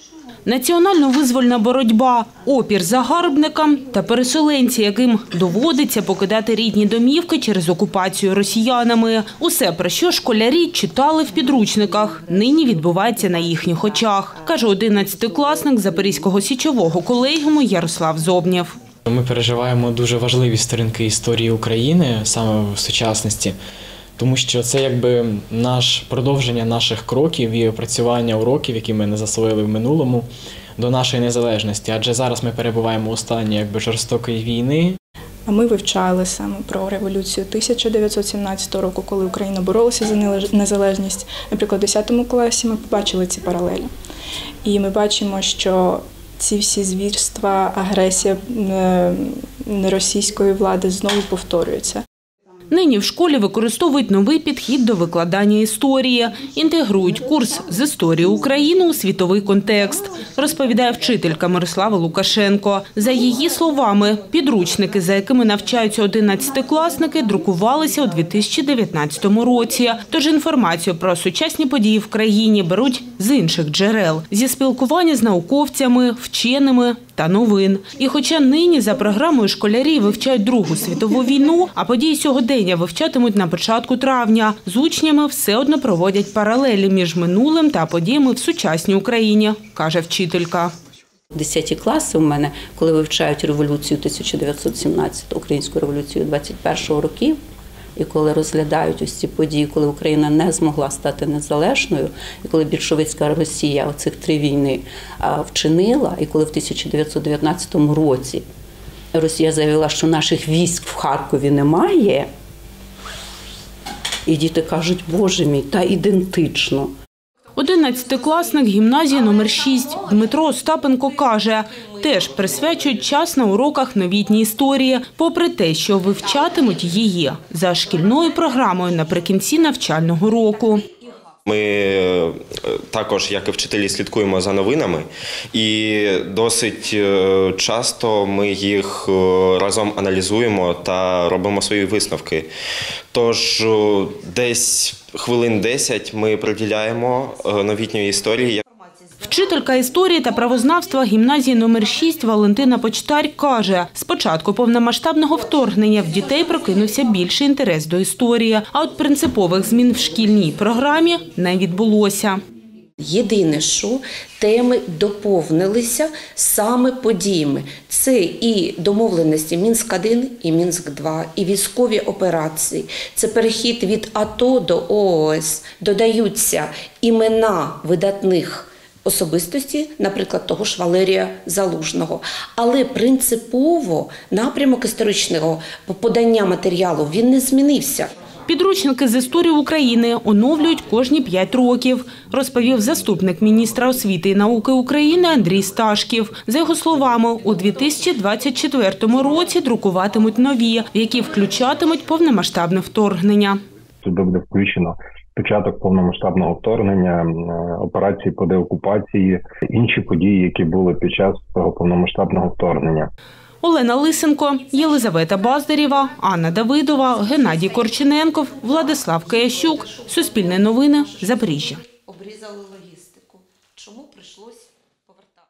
Національно-визвольна боротьба, опір загарбникам та переселенці, яким доводиться покидати рідні домівки через окупацію росіянами. Усе, про що школярі читали в підручниках, нині відбувається на їхніх очах, каже 11-класник Запорізького січового колегіуму Ярослав Зобнєв. Ми переживаємо дуже важливі сторінки історії України саме в сучасності, тому що це якби продовження наших кроків і опрацювання уроків, які ми не засвоїли в минулому, до нашої незалежності. Адже зараз ми перебуваємо у стані жорстокої війни. Ми вивчали саме про революцію 1917 року, коли Україна боролася за незалежність. Наприклад, в 10 класі ми побачили ці паралелі. І ми бачимо, що ці всі звірства, агресія російської влади знову повторюються. Нині в школі використовують новий підхід до викладання історії, інтегрують курс з історії України у світовий контекст, розповідає вчителька Мирослава Лукашенко. За її словами, підручники, за якими навчаються 11-класники, друкувалися у 2019 році. Тож інформацію про сучасні події в країні беруть з інших джерел – зі спілкування з науковцями, вченими та новин. І хоча нині за програмою школярі вивчають Другу світову війну, а події сьогодення вивчатимуть на початку травня, з учнями все одно проводять паралелі між минулим та подіями в сучасній Україні, каже вчителька. 10 класи у мене, коли вивчають революцію 1917, українську революцію 21-го років, і коли розглядають ось ці події, коли Україна не змогла стати незалежною, і коли більшовицька Росія оцих 3 війни вчинила, і коли в 1919 році Росія заявила, що наших військ в Харкові немає, і діти кажуть, Боже мій, та ідентично. 11-класник гімназії номер 6 Дмитро Остапенко каже, теж присвячують час на уроках новітньої історії, попри те, що вивчатимуть її за шкільною програмою наприкінці навчального року. Ми також, як і вчителі, слідкуємо за новинами і досить часто ми їх разом аналізуємо та робимо свої висновки. Тож десь хвилин 10 ми приділяємо новітньої історії. Вчителька історії та правознавства гімназії номер 6 Валентина Почтарь каже, з початку повномасштабного вторгнення в дітей прокинувся більший інтерес до історії, а от принципових змін в шкільній програмі не відбулося. Єдине, що теми доповнилися саме подіями. Це і домовленості Мінськ-1 і Мінськ-2, і військові операції. Це перехід від АТО до ООС. Додаються імена видатних особистості, наприклад, того ж Валерія Залужного. Але принципово напрямок історичного подання матеріалу, він не змінився. Підручники з історії України оновлюють кожні 5 років, розповів заступник міністра освіти і науки України Андрій Сташків. За його словами, у 2024 році друкуватимуть нові, в які включатимуть повномасштабне вторгнення. Сюди буде включено початок повномасштабного вторгнення, операції по деокупації, інші події, які були під час цього повномасштабного вторгнення. Олена Лисенко, Єлизавета Баздарєва, Анна Давидова, Геннадій Корчененков, Владислав Киящук. Суспільне новини, Запоріжжя. Обрізали логістику. Чому прийшлося